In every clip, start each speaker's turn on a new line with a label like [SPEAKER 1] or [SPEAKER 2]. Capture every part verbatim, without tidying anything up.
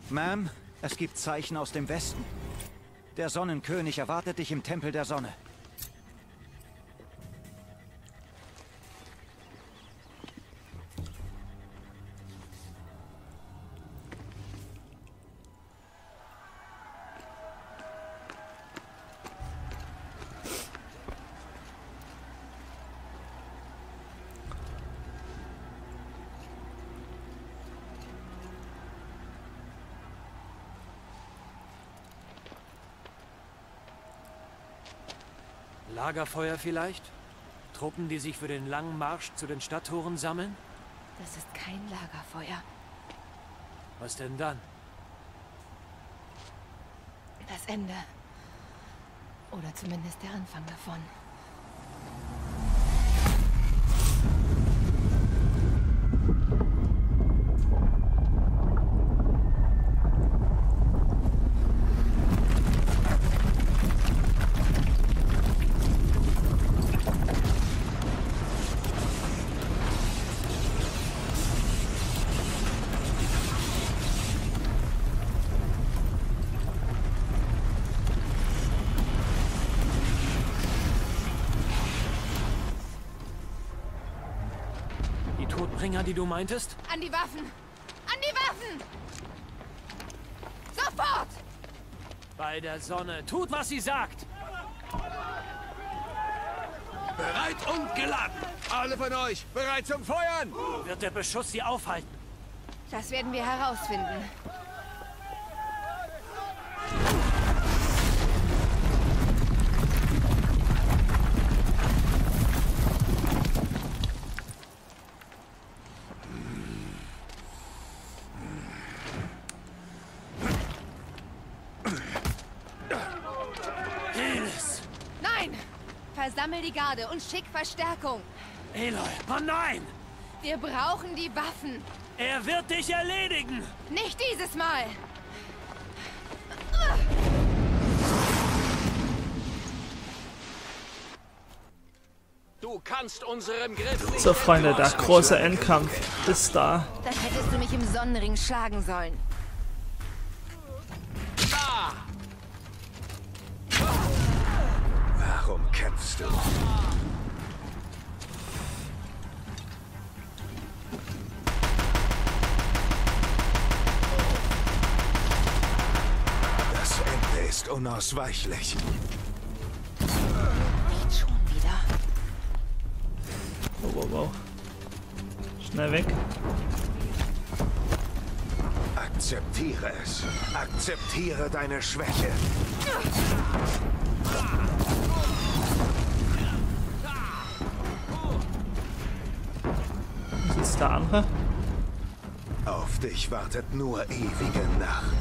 [SPEAKER 1] Ma'am, es gibt Zeichen aus dem Westen. Der Sonnenkönig erwartet dich im Tempel der Sonne.
[SPEAKER 2] Lagerfeuer vielleicht? Truppen, die sich für den langen Marsch zu den Stadttoren sammeln?
[SPEAKER 3] Das ist kein Lagerfeuer.
[SPEAKER 2] Was denn dann?
[SPEAKER 3] Das Ende. Oder zumindest der Anfang davon.
[SPEAKER 2] Todbringer, die du meintest?
[SPEAKER 3] An die Waffen! An die Waffen! Sofort!
[SPEAKER 2] Bei der Sonne. Tut, was sie sagt!
[SPEAKER 4] Bereit und geladen! Alle von euch bereit zum Feuern!
[SPEAKER 2] Wird der Beschuss sie aufhalten?
[SPEAKER 3] Das werden wir herausfinden. Versammel die Garde und schick Verstärkung.
[SPEAKER 2] Aloy, oh nein!
[SPEAKER 3] Wir brauchen die Waffen.
[SPEAKER 2] Er wird dich erledigen!
[SPEAKER 3] Nicht dieses Mal!
[SPEAKER 4] Du kannst unserem Griff nicht.
[SPEAKER 5] So, Freunde, der große Endkampf ist da.
[SPEAKER 3] Dann hättest du mich im Sonnenring schlagen sollen.
[SPEAKER 4] Ah! Warum kämpfst du? Das Ende ist unausweichlich.
[SPEAKER 3] Nicht schon wieder.
[SPEAKER 5] Wow, wow, wow. Schnell weg.
[SPEAKER 4] Akzeptiere es. Akzeptiere deine Schwäche.
[SPEAKER 5] Was ist der andere?
[SPEAKER 4] Auf dich wartet nur ewige Nacht.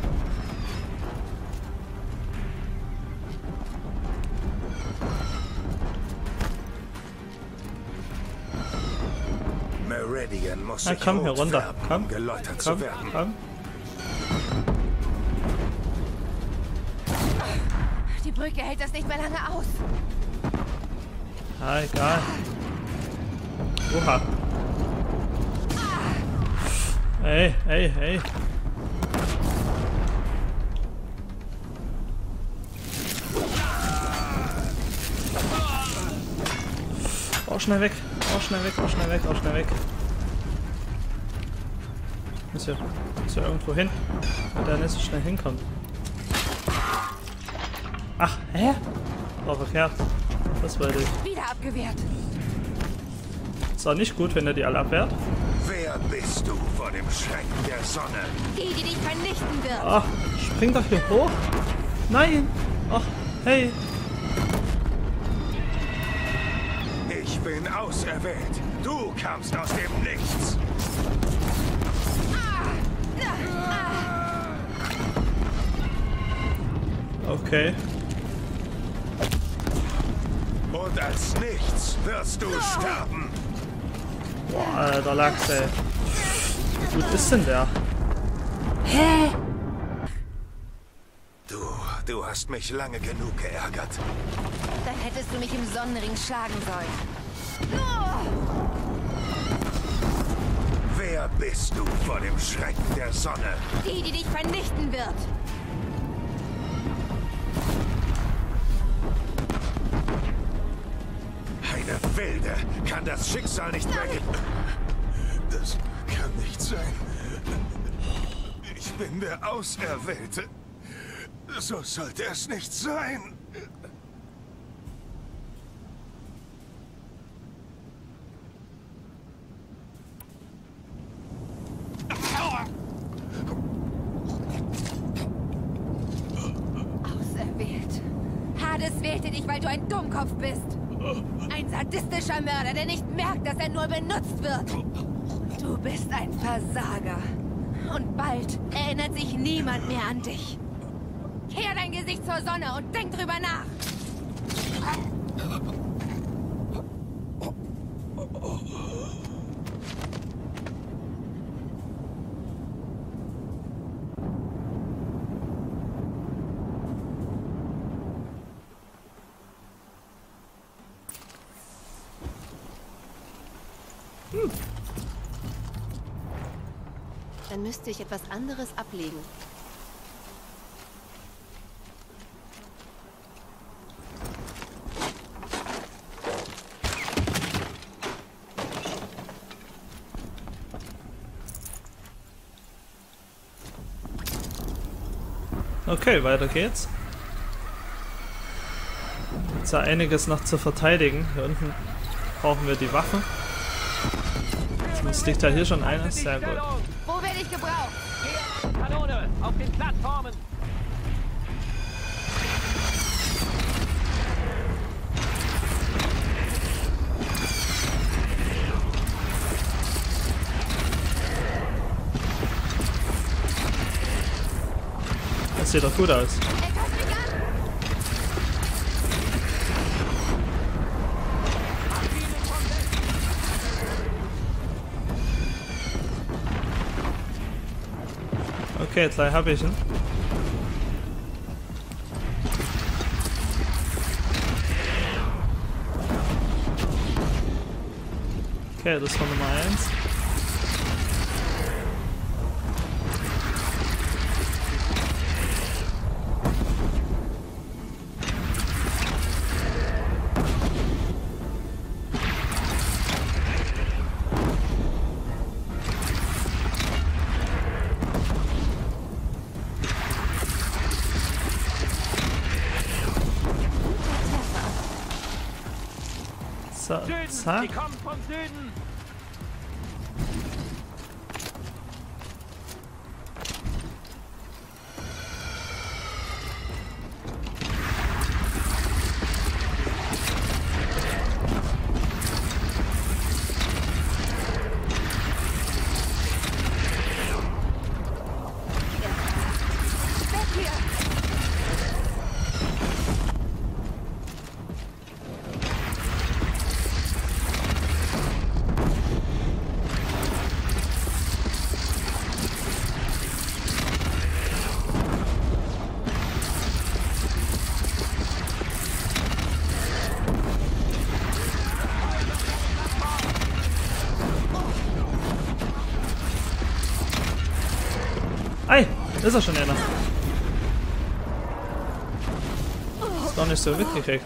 [SPEAKER 4] Meridian muss
[SPEAKER 5] Na
[SPEAKER 4] sich
[SPEAKER 5] komm, hier
[SPEAKER 4] rot
[SPEAKER 5] runter.
[SPEAKER 4] färben,
[SPEAKER 5] Komm,
[SPEAKER 4] um geläutert
[SPEAKER 5] komm,
[SPEAKER 4] zu werden.
[SPEAKER 5] komm.
[SPEAKER 3] Die Brücke hält das nicht mehr lange aus.
[SPEAKER 5] Ah, egal. Oha. Ey, ey, ey. Oh, schnell weg. Oh, schnell weg, oh, schnell weg, oh, schnell weg. Muss ja, muss ja irgendwo hin, wo der nicht so schnell hinkommt. Ach, hä? War verkehrt. Das wollte ich.
[SPEAKER 3] Wieder abgewehrt.
[SPEAKER 5] Ist auch nicht gut, wenn er die alle abwehrt.
[SPEAKER 4] Wer bist du vor dem Schrecken der Sonne?
[SPEAKER 3] Die, die dich vernichten wird.
[SPEAKER 5] Ach, spring doch hier hoch. Nein. Ach, hey.
[SPEAKER 4] Ich bin auserwählt. Du kamst aus dem Nichts.
[SPEAKER 5] Okay.
[SPEAKER 4] Und als Nichts wirst du sterben.
[SPEAKER 5] Boah, Alter, Lachs, ey. Wie gut ist denn der?
[SPEAKER 3] Hä?
[SPEAKER 4] Du, du hast mich lange genug geärgert.
[SPEAKER 3] Dann hättest du mich im Sonnenring schlagen sollen.
[SPEAKER 4] Wer bist bist du vor dem Schrecken der Sonne?
[SPEAKER 3] Die, die dich vernichten wird.
[SPEAKER 4] Eine Wilde kann das Schicksal nicht weg. Das kann nicht sein. Ich bin der Auserwählte. So sollte es nicht sein.
[SPEAKER 3] Auserwählt. Hades wählte dich, weil du ein Dummkopf bist. Ein sadistischer Mörder, der nicht merkt, dass er nur benutzt wird. Du bist ein Versager. Und bald erinnert sich niemand mehr an dich. Kehr dein Gesicht zur Sonne und denk drüber nach.
[SPEAKER 5] Hm.
[SPEAKER 3] Dann müsste ich etwas anderes ablegen.
[SPEAKER 5] Okay, weiter geht's. Jetzt ja einiges noch zu verteidigen. Hier unten brauchen wir die Waffen. Jetzt liegt ja hier schon eine. Sehr gut.
[SPEAKER 3] Wo werde ich gebraucht?
[SPEAKER 2] Kanone auf den Plattformen.
[SPEAKER 5] Das sieht doch gut aus.
[SPEAKER 3] Er greift mich an.
[SPEAKER 5] Okay, gleich habe ich ihn. Okay, das war Nummer eins. So, zack.
[SPEAKER 2] Die kommen vom Süden.
[SPEAKER 3] Weg hier.
[SPEAKER 5] Ei, ist er schon einer. Ist gar nicht so mitgekriegt.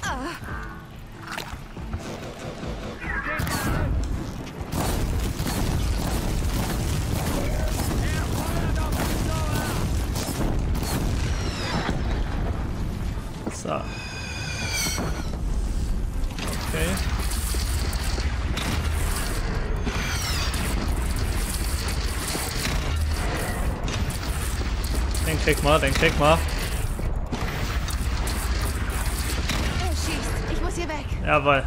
[SPEAKER 5] So. Okay. Den krieg mal, den krieg mal.
[SPEAKER 3] Er schießt. Ich muss hier weg.
[SPEAKER 5] Jawohl.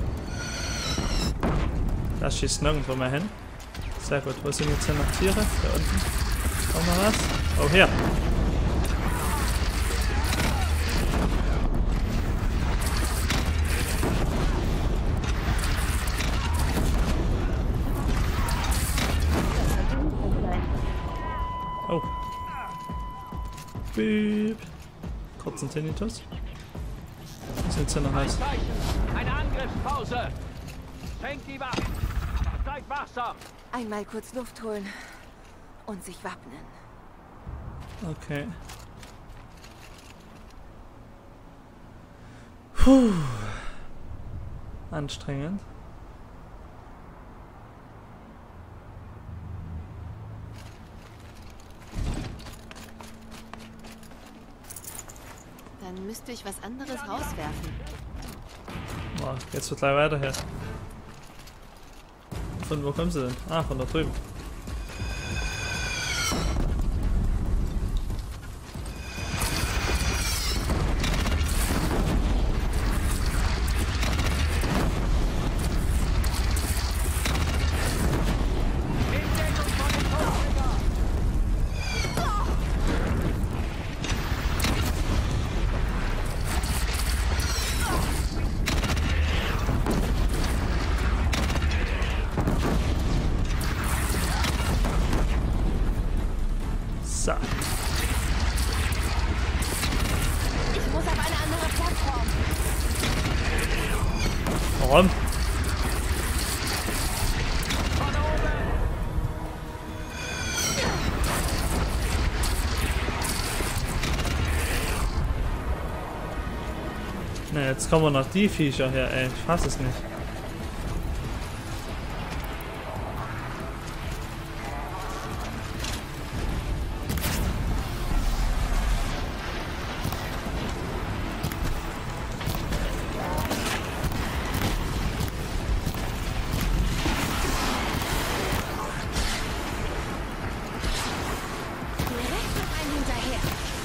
[SPEAKER 5] Das schießt nirgendwo mehr hin. Sehr gut. Wo sind jetzt hier noch Tiere? Da unten. Auch noch was? Oh, hier. Oh. Piep. Kurzen Tinnitus. Was sind hier noch was?
[SPEAKER 2] Eine Angriffspause. Fängt die Waffen. Seid wachsam!
[SPEAKER 3] Einmal kurz Luft holen und sich wappnen.
[SPEAKER 5] Okay. Puh. Anstrengend.
[SPEAKER 3] Dann müsste ich was anderes rauswerfen.
[SPEAKER 5] Boah, jetzt wird gleich weiter her. Von wo kommen sie denn? Ah, von da drüben. So.
[SPEAKER 3] Ich muss auf eine andere Plattform.
[SPEAKER 5] Warum? Ne, jetzt kommen noch die Viecher her, ey. Ich fass es nicht.
[SPEAKER 3] Direkt noch einen hinterher.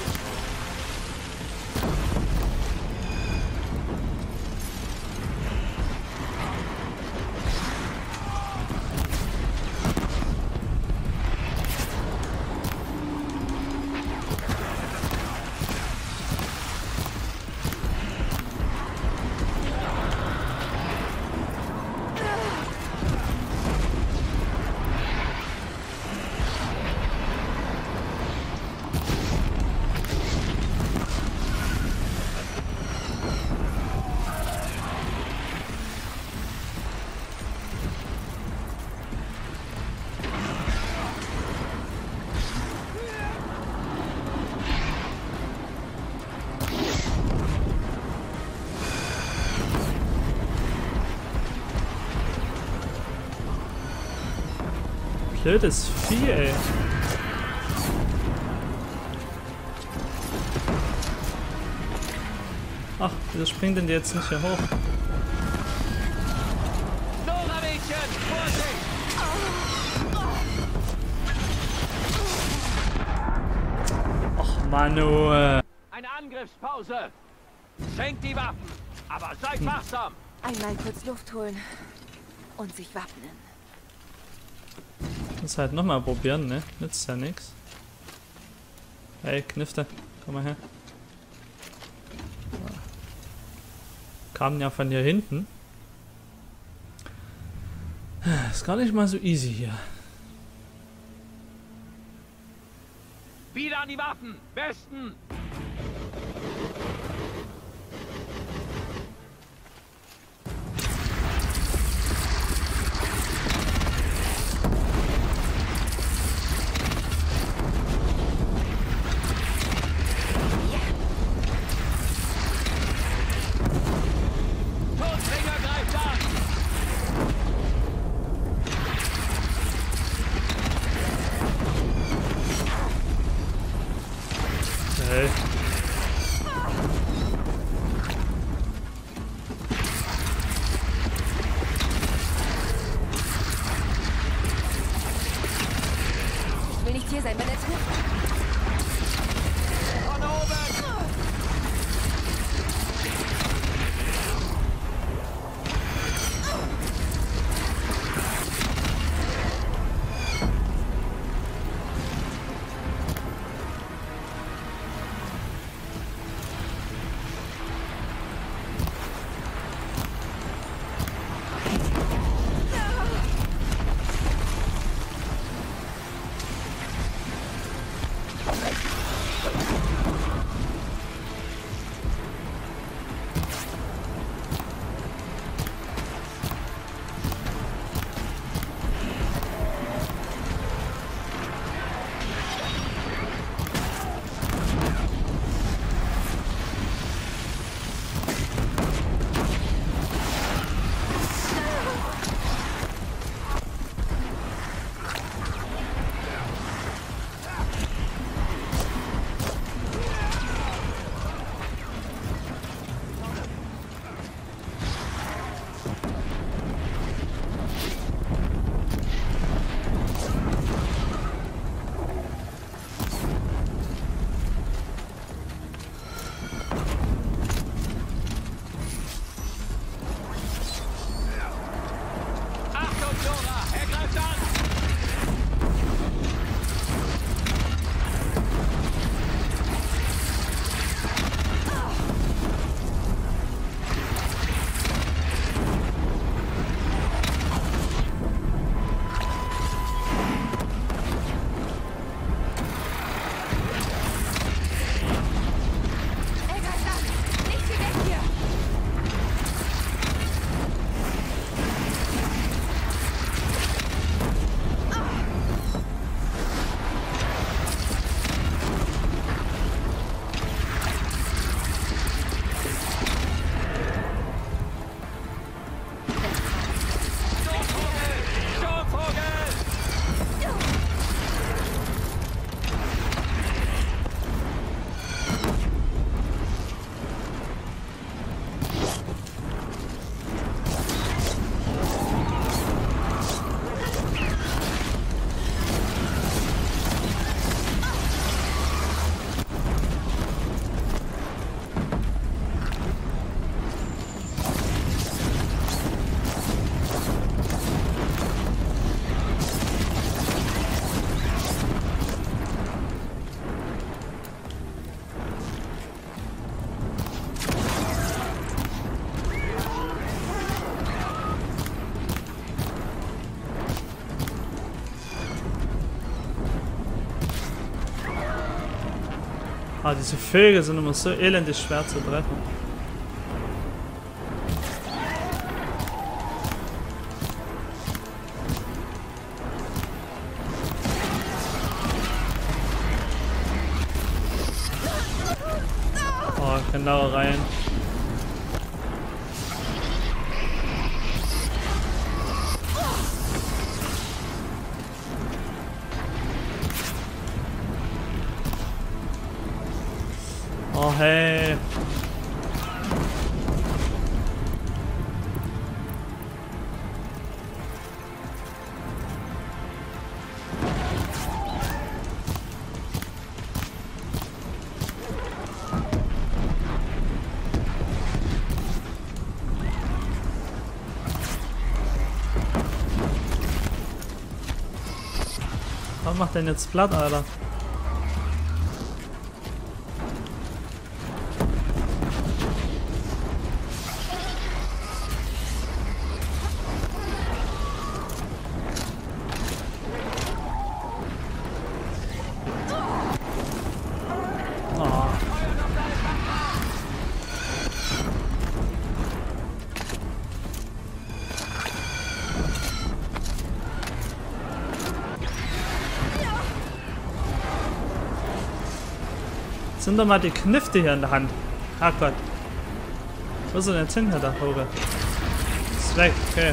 [SPEAKER 5] Blödes Vieh, ey. Ach, wieso springt denn die jetzt nicht hier hoch?
[SPEAKER 2] Nora, Mädchen! Vorsicht!
[SPEAKER 5] Och, Manu. äh.
[SPEAKER 2] Eine Angriffspause! Senkt die Waffen! Aber seid wachsam!
[SPEAKER 3] Einmal kurz Luft holen und sich wappnen.
[SPEAKER 5] Muss halt nochmal probieren, ne? Nützt ja nix. Hey, Knifte, komm mal her. Kamen ja von hier hinten. Ist gar nicht mal so easy hier.
[SPEAKER 2] Wieder an die Waffen! Westen! Todbringer greift an!
[SPEAKER 5] Hey.
[SPEAKER 2] Dora, er greift an!
[SPEAKER 5] Ah, diese Vögel sind immer so elendig schwer zu treffen. Oh, genau rein. Oh, hey. Was macht denn jetzt platt, Alter? Sind doch mal die Knifte hier in der Hand. Ach Gott. Wo ist denn jetzt hin, Herr Vogel? Ist weg, okay.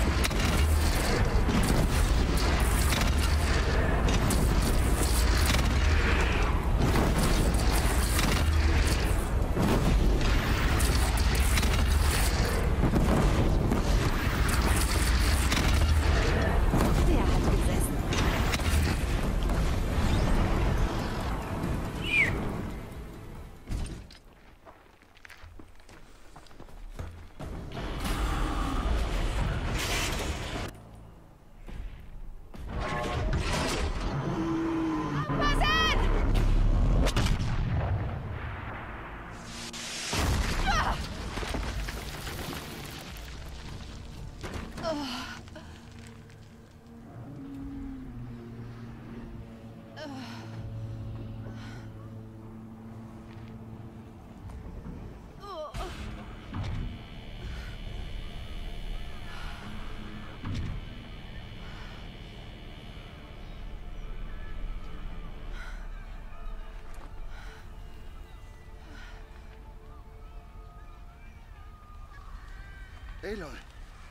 [SPEAKER 4] Aloy!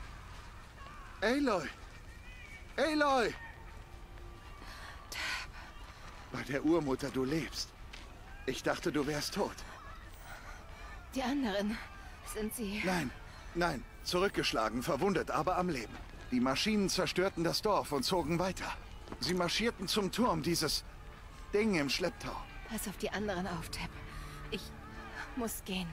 [SPEAKER 4] Aloy! Aloy! Bei der Urmutter, du lebst. Ich dachte, du wärst tot.
[SPEAKER 3] Die anderen, sind sie...
[SPEAKER 4] Nein, nein, zurückgeschlagen, verwundet, aber am Leben. Die Maschinen zerstörten das Dorf und zogen weiter. Sie marschierten zum Turm, dieses Ding im Schlepptau.
[SPEAKER 3] Pass auf die anderen auf, Teb. Ich muss gehen.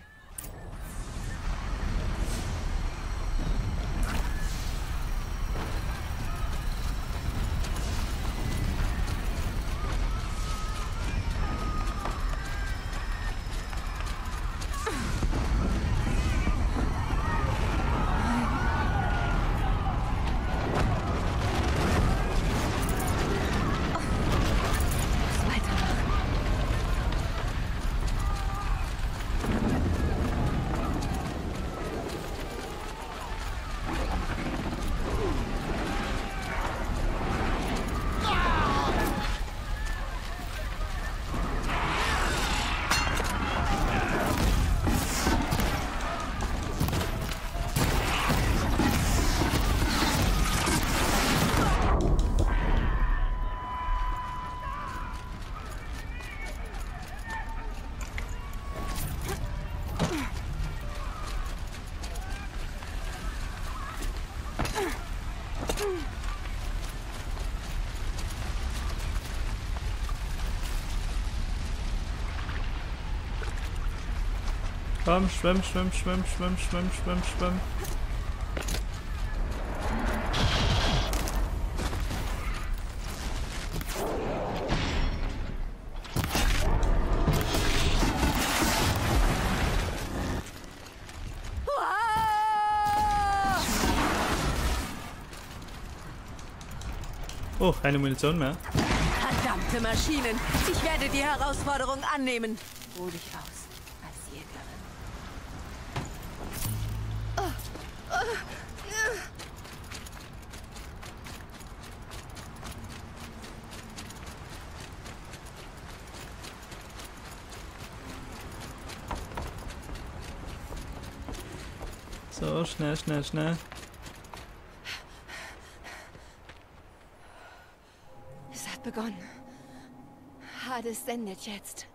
[SPEAKER 5] Komm, schwimm, schwimm, schwimm, schwimm, schwimm, schwimm, schwimm. Oh, keine Munition mehr.
[SPEAKER 6] Verdammte Maschinen! Ich werde die Herausforderung annehmen. Ruh dich aus, als Jägerin.
[SPEAKER 5] So, schnell, schnell, schnell.
[SPEAKER 3] Es hat begonnen. Hades sendet jetzt.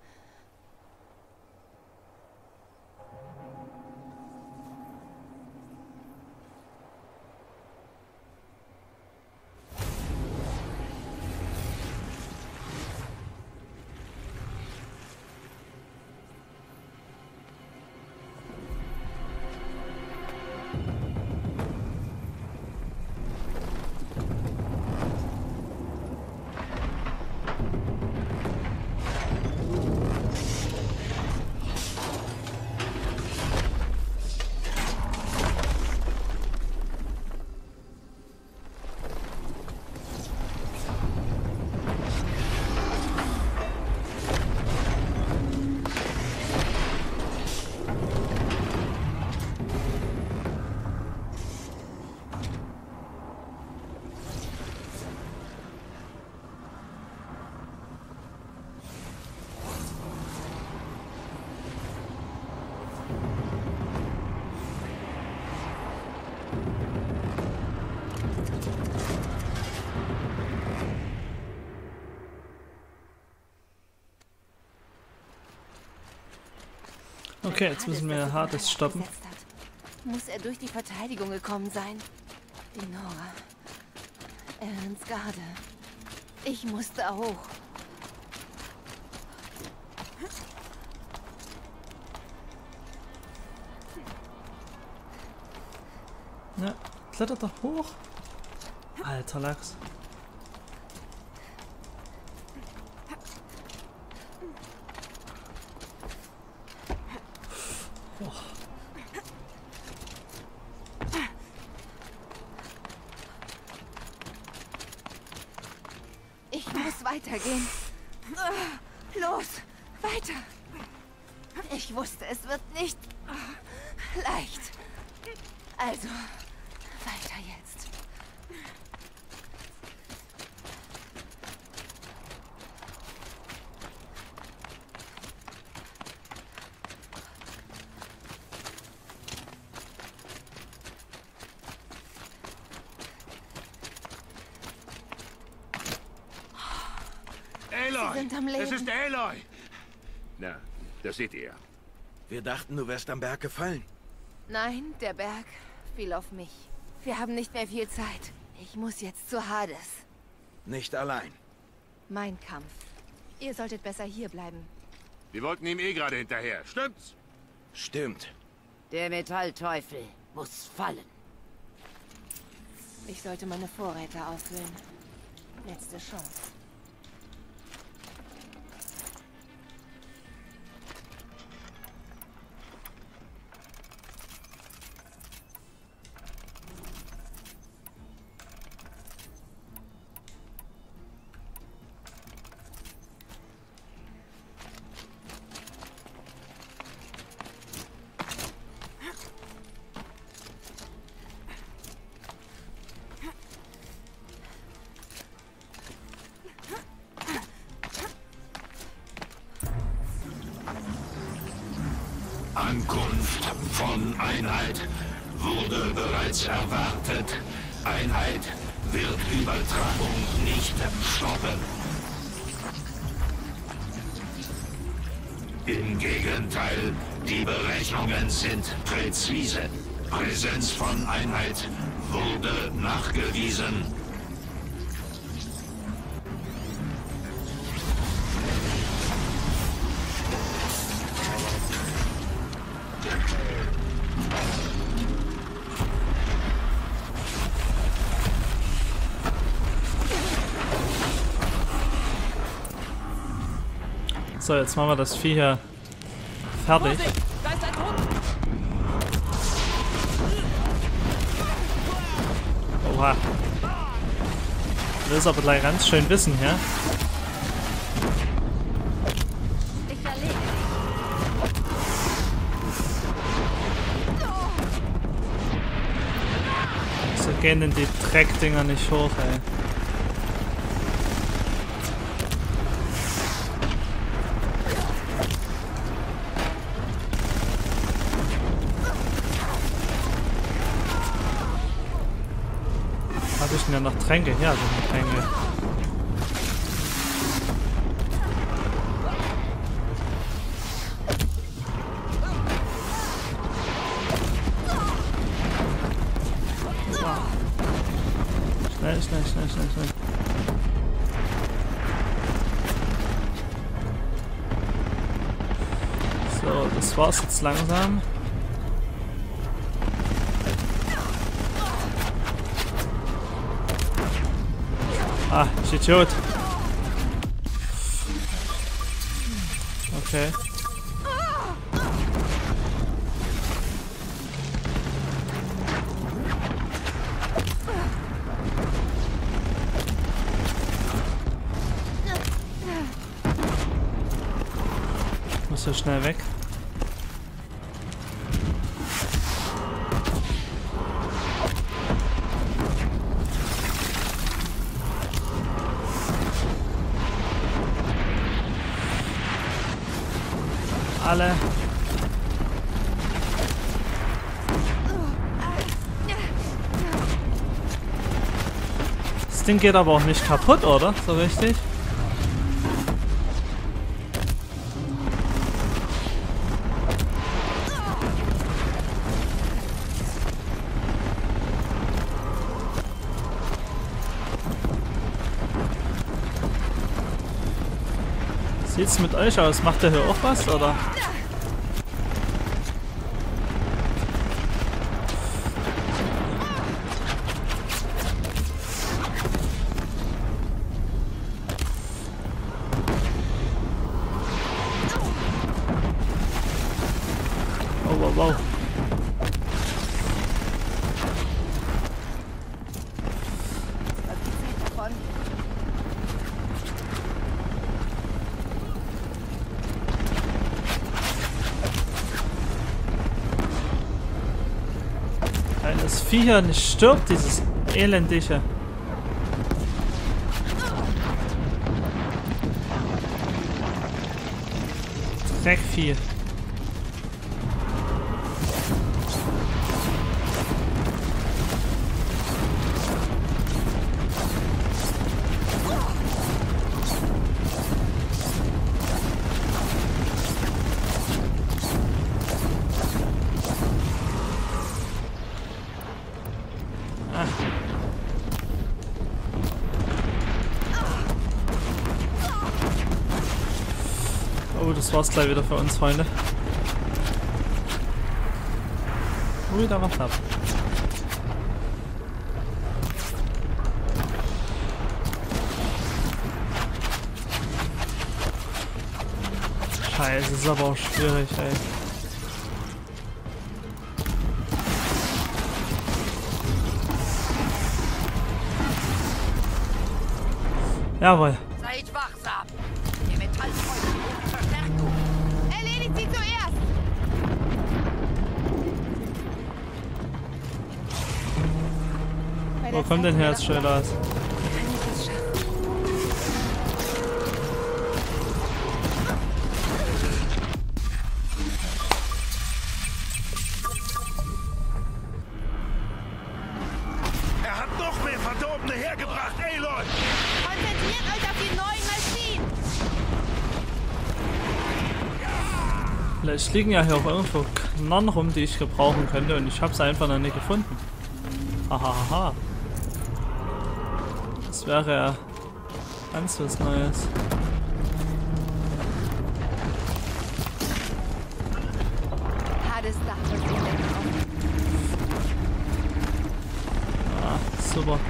[SPEAKER 5] Okay, jetzt müssen wir Hades stoppen.
[SPEAKER 3] Muss er durch die Verteidigung gekommen sein? Die Nora. Erin's Garde. Ich muss da hoch.
[SPEAKER 5] Ja, klettert doch hoch. Alter Lachs. Oh.
[SPEAKER 3] Ich muss weitergehen. Los, weiter. Ich wusste, es wird nicht leicht. Also, weiter jetzt.
[SPEAKER 4] Aloy!
[SPEAKER 3] Sie sind am Leben.
[SPEAKER 4] Es ist Aloy! Na, das seht ihr. Wir dachten, du wärst am Berg gefallen.
[SPEAKER 3] Nein, der Berg fiel auf mich. Wir haben nicht mehr viel Zeit. Ich muss jetzt zu Hades.
[SPEAKER 4] Nicht allein.
[SPEAKER 3] Mein Kampf. Ihr solltet besser hier bleiben.
[SPEAKER 4] Wir wollten ihm eh gerade hinterher. Stimmt's? Stimmt.
[SPEAKER 6] Der Metallteufel muss fallen.
[SPEAKER 3] Ich sollte meine Vorräte auffüllen. Letzte Chance.
[SPEAKER 7] Ankunft von Einheit wurde bereits erwartet. Einheit wird Übertragung nicht stoppen. Im Gegenteil, die Berechnungen sind präzise. Präsenz von Einheit wurde nachgewiesen.
[SPEAKER 5] So, jetzt machen wir das Vieh hier fertig.
[SPEAKER 2] Vorsicht, da ist ein Trupp!
[SPEAKER 5] Oha. Will es aber gleich ganz schön wissen, ja?
[SPEAKER 3] Ich verlege
[SPEAKER 5] So gehen denn die Dreckdinger nicht hoch, ey. Habe ich denn ja noch Tränke? Ja, sind Tränke. Schnell, schnell, schnell, schnell, schnell. So, das war's jetzt langsam. Ah, ich Idiot. Okay. Muss so schnell weg. Alle. Das Ding geht aber auch nicht kaputt, oder? So richtig? Sieht's mit euch aus? Macht der hier auch was, oder? Oh, wow, wow. Wenn das Vieh hier nicht stirbt, dieses elendige. Dreckvieh. Oh, das war's gleich wieder für uns, Freunde. Ui, da war knapp. Scheiße, ist aber auch schwierig, ey. Jawohl.
[SPEAKER 6] Seid wachsam. Der Metallfreund braucht Verstärkung.
[SPEAKER 3] Erledigt sie zuerst!
[SPEAKER 5] Wo kommt denn her jetzt schön aus?
[SPEAKER 4] Er hat noch mehr Verdorbene hergebracht, Aloy!
[SPEAKER 3] Konzentriert euch auf die neuen Maschinen!
[SPEAKER 5] Vielleicht liegen ja hier auch irgendwo Knarren rum, die ich gebrauchen könnte und ich habe sie einfach noch nicht gefunden. Hahaha. Das wäre ja ganz was Neues.
[SPEAKER 3] Hades Dach wird weggekommen.
[SPEAKER 5] Ah, super.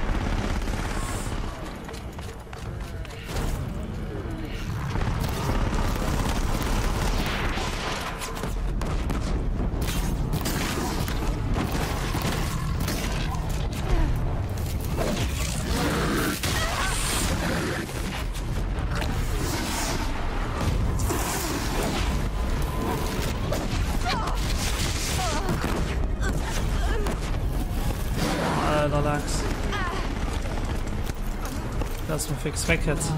[SPEAKER 5] Lass mal fix weg jetzt.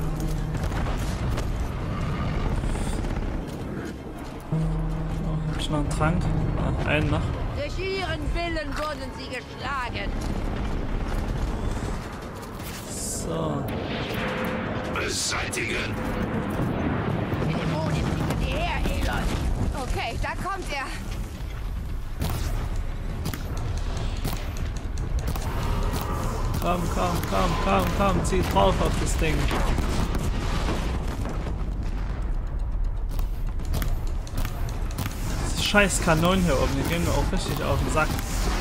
[SPEAKER 5] Oh, hab ich noch einen Trank? Ah, einen noch.
[SPEAKER 3] Durch ihren Willen wurden sie geschlagen.
[SPEAKER 5] So.
[SPEAKER 7] Beseitigen.
[SPEAKER 3] Dämonen hinter dir her, Elon. Okay, da kommt er.
[SPEAKER 5] Komm, komm, komm, komm, komm, zieh drauf auf das Ding. Diese scheiß Kanonen hier oben, die gehen mir auch richtig auf den Sack.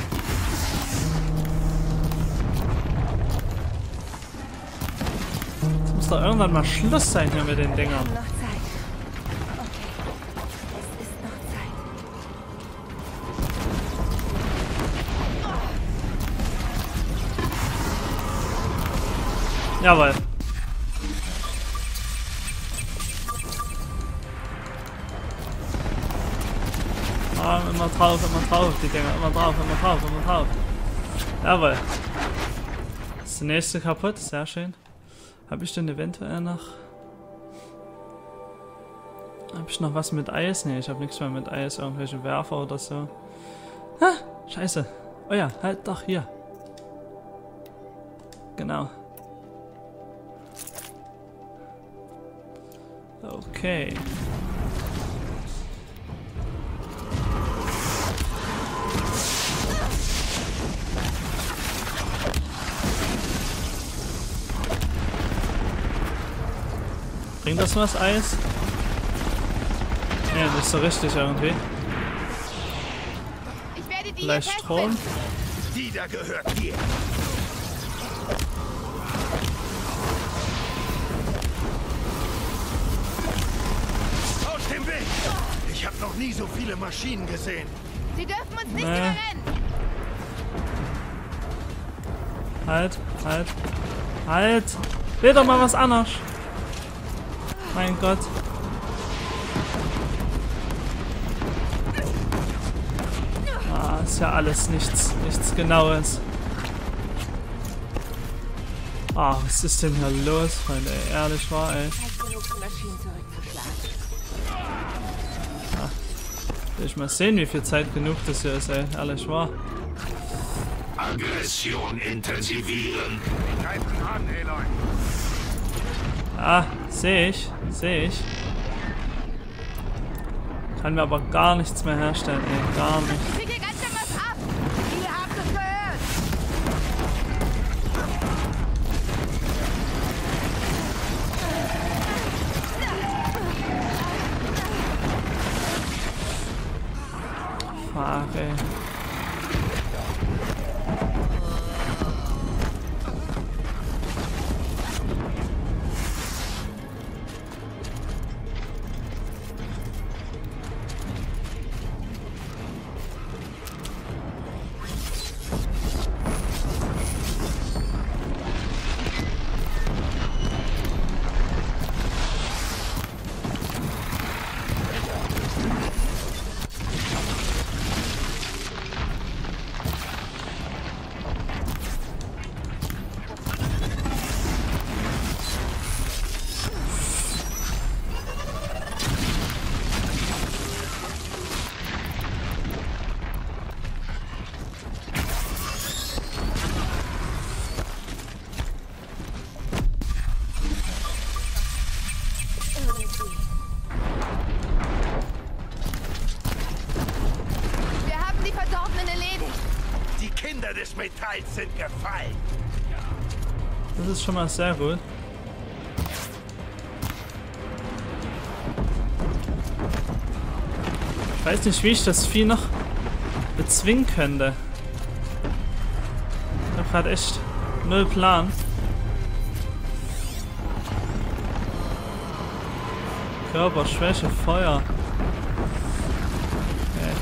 [SPEAKER 5] Jetzt muss doch irgendwann mal Schluss sein hier mit den Dingern.
[SPEAKER 3] Noch Zeit. Okay, es ist noch Zeit.
[SPEAKER 5] Jawohl. Ah, immer drauf, immer drauf, die Dinger, immer drauf, immer drauf, immer drauf. Jawohl. Ist die nächste kaputt, sehr schön. Habe ich denn eventuell noch... Habe ich noch was mit Eis? Ne, ich habe nichts mehr mit Eis, irgendwelche Werfer oder so. Ha, scheiße. Oh ja, halt doch, hier. Genau. Okay. Bringt das was, Eis? Nee, nicht so richtig irgendwie.
[SPEAKER 3] Ich werde die
[SPEAKER 5] Vielleicht
[SPEAKER 3] hier
[SPEAKER 5] Strom?
[SPEAKER 3] testen.
[SPEAKER 4] Die da gehört dir. Aus dem Weg! Ich habe noch nie so viele Maschinen gesehen.
[SPEAKER 3] Sie dürfen uns nicht
[SPEAKER 5] Nee.
[SPEAKER 3] überrennen.
[SPEAKER 5] Halt, halt, halt! Will doch mal was anderes! Mein Gott. Ah, ist ja alles nichts, nichts Genaues. Ah, was ist denn hier los, Freunde? Ey, ehrlich wahr, ey.
[SPEAKER 3] Zeit genug, die Maschinen zurückzuschlagen.
[SPEAKER 5] Will ich mal sehen, wie viel Zeit genug das hier ist, ey. Ehrlich wahr.
[SPEAKER 7] Aggression intensivieren.
[SPEAKER 4] Greifen an, Aloy.
[SPEAKER 5] Ah, sehe ich, sehe ich. Kann mir aber gar nichts mehr herstellen, ey. Gar nichts.
[SPEAKER 3] Ich kriege ganz schön was ab. Ihr habt es gehört.
[SPEAKER 5] Fuck, ey.
[SPEAKER 3] Wir haben die Verdorbenen erledigt.
[SPEAKER 4] Die Kinder des Metalls sind gefallen.
[SPEAKER 5] Das ist schon mal sehr gut. Ich weiß nicht, wie ich das Vieh noch bezwingen könnte. Ich habe gerade echt null Plan. Körperschwäche, Feuer. Okay.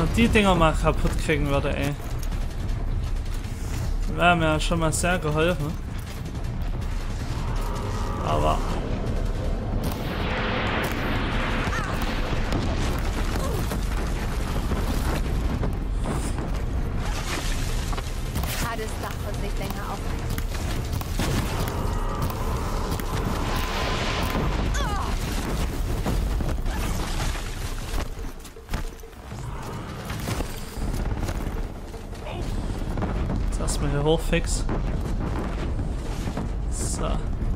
[SPEAKER 5] noch die Dinger mal kaputt kriegen würde, ey. Wäre mir schon mal sehr geholfen. Aber...
[SPEAKER 3] Hades darf uns nicht länger aufhalten.
[SPEAKER 5] Jetzt erstmal hier hochfix. So.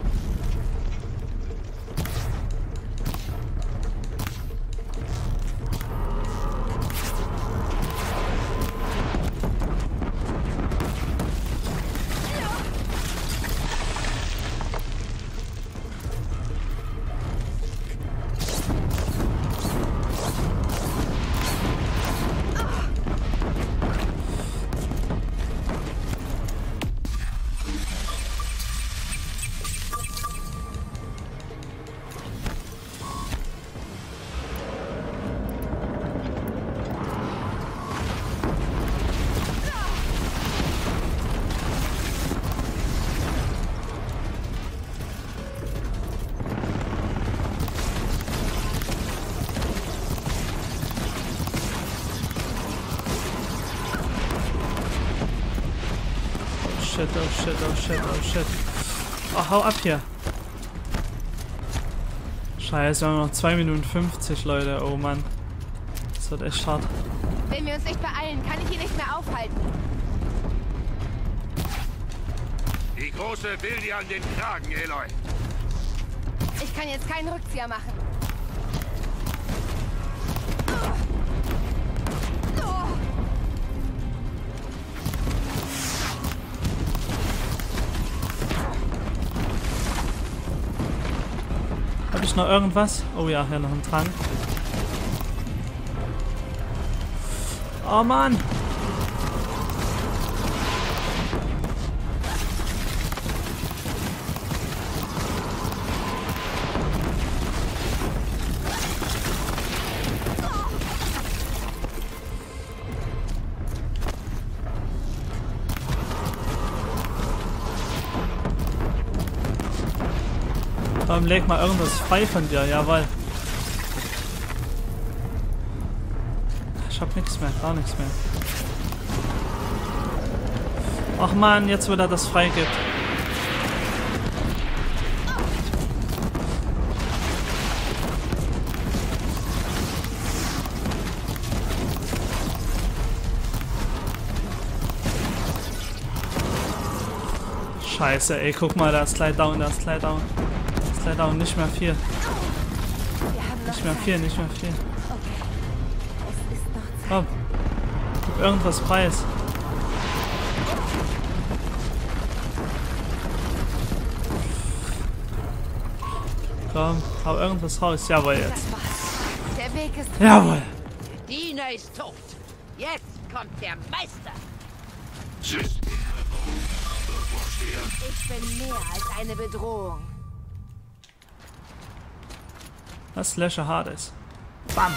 [SPEAKER 5] Shit, oh shit, oh shit, oh shit. Oh, hau ab hier. Scheiße, wir haben noch zwei Minuten fünfzig, Leute. Oh Mann. Das wird echt hart.
[SPEAKER 3] Wenn wir uns nicht beeilen, kann ich ihn nicht mehr aufhalten.
[SPEAKER 7] Die Große will dir an den Kragen, Aloy.
[SPEAKER 3] Ich kann jetzt keinen Rückzieher machen.
[SPEAKER 5] Habe ich noch irgendwas? Oh ja, hier noch ein Trank. Oh Mann! Komm, leg mal irgendwas frei von dir, jawohl. Ich hab nichts mehr, gar nichts mehr. Ach man, jetzt wo er das freigibt. Scheiße, ey, guck mal, da ist gleich down, da ist gleich down. Da ist gleich down, nicht mehr viel. Nicht mehr viel, nicht mehr viel. Komm, gib irgendwas preis. Komm, hau irgendwas raus. Jawohl, jetzt.
[SPEAKER 3] Der Weg ist
[SPEAKER 5] Jawohl.
[SPEAKER 6] Dina ist tot. Jetzt kommt der Meister.
[SPEAKER 3] Ich bin mehr als eine Bedrohung.
[SPEAKER 5] Das Slasher Hades. Bam.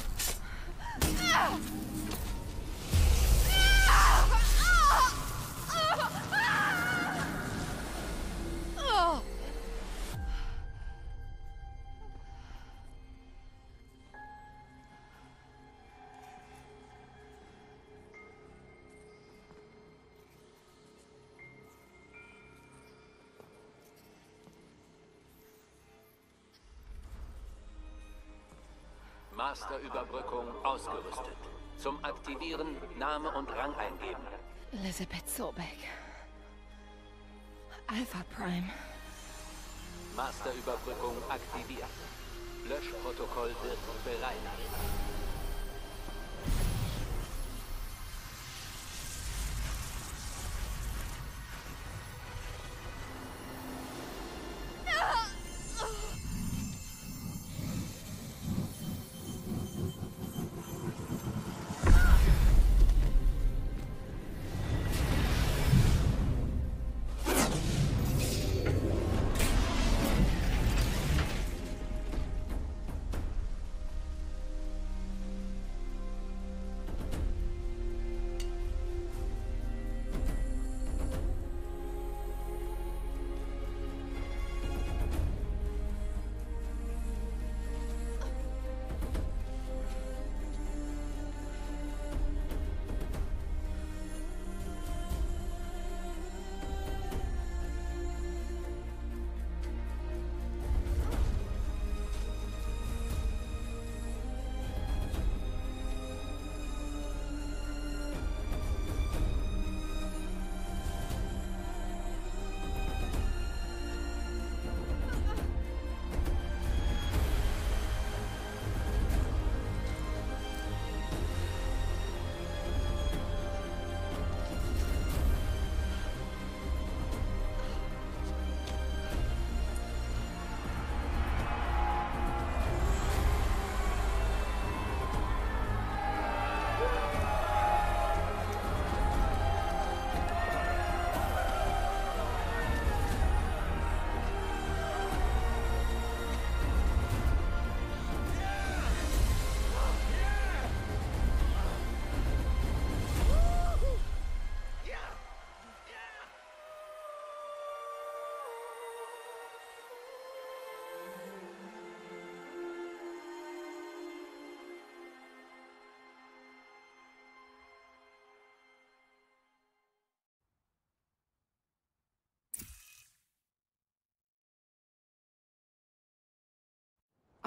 [SPEAKER 8] Masterüberbrückung ausgerüstet. Zum Aktivieren Name und Rang eingeben.
[SPEAKER 3] Elisabeth Sobeck. Alpha Prime.
[SPEAKER 8] Masterüberbrückung aktiviert. Löschprotokoll wird bereinigt.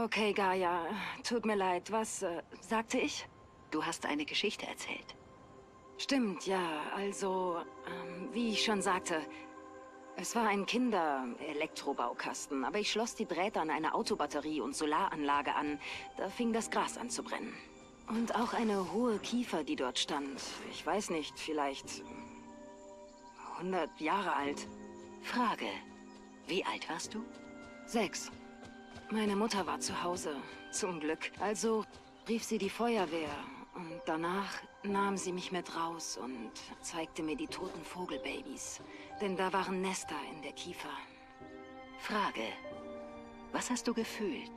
[SPEAKER 9] Okay, Gaia, tut mir leid. Was äh, sagte ich?
[SPEAKER 10] Du hast eine Geschichte erzählt.
[SPEAKER 9] Stimmt, ja. Also, ähm, wie ich schon sagte, es war ein Kinder-Elektrobaukasten, aber ich schloss die Drähte an eine Autobatterie und Solaranlage an. Da fing das Gras an zu brennen. Und auch eine hohe Kiefer, die dort stand. Ich weiß nicht, vielleicht hundert Jahre alt.
[SPEAKER 10] Frage, wie alt warst du?
[SPEAKER 9] Sechs. Meine Mutter war zu Hause, zum Glück. Also rief sie die Feuerwehr. Und danach nahm sie mich mit raus und zeigte mir die toten Vogelbabys. Denn da waren Nester in der Kiefer.
[SPEAKER 10] Frage, was hast du gefühlt?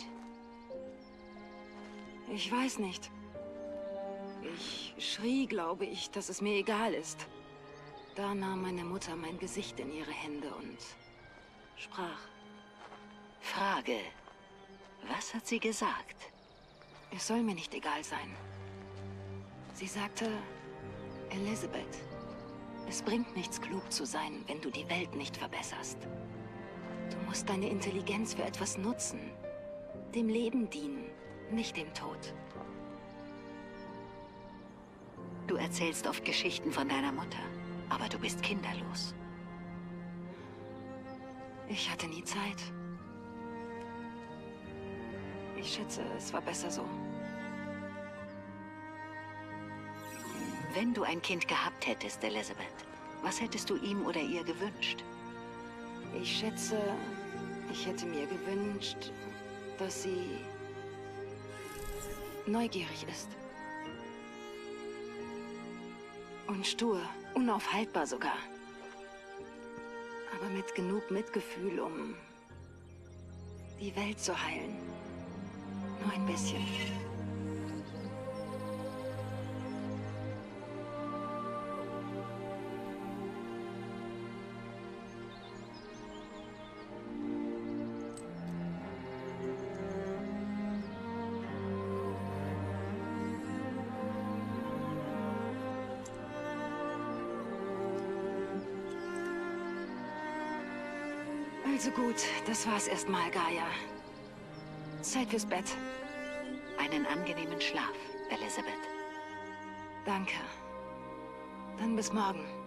[SPEAKER 9] Ich weiß nicht. Ich schrie, glaube ich, dass es mir egal ist. Da nahm meine Mutter mein Gesicht in ihre Hände und sprach.
[SPEAKER 10] Frage, was hat sie gesagt?
[SPEAKER 9] Es soll mir nicht egal sein. Sie sagte, Elizabeth, es bringt nichts, klug zu sein, wenn du die Welt nicht verbesserst. Du musst deine Intelligenz für etwas nutzen. Dem Leben dienen, nicht dem Tod.
[SPEAKER 10] Du erzählst oft Geschichten von deiner Mutter, aber du bist kinderlos.
[SPEAKER 9] Ich hatte nie Zeit. Ich schätze, es war besser so.
[SPEAKER 10] Wenn du ein Kind gehabt hättest, Elizabeth, was hättest du ihm oder ihr gewünscht?
[SPEAKER 9] Ich schätze, ich hätte mir gewünscht, dass sie neugierig ist. Und stur, unaufhaltbar sogar. Aber mit genug Mitgefühl, um die Welt zu heilen. Nur ein bisschen. Also gut, das war's erstmal, Gaia. Zeit fürs Bett.
[SPEAKER 10] Einen angenehmen Schlaf, Elizabeth.
[SPEAKER 9] Danke. Dann bis morgen.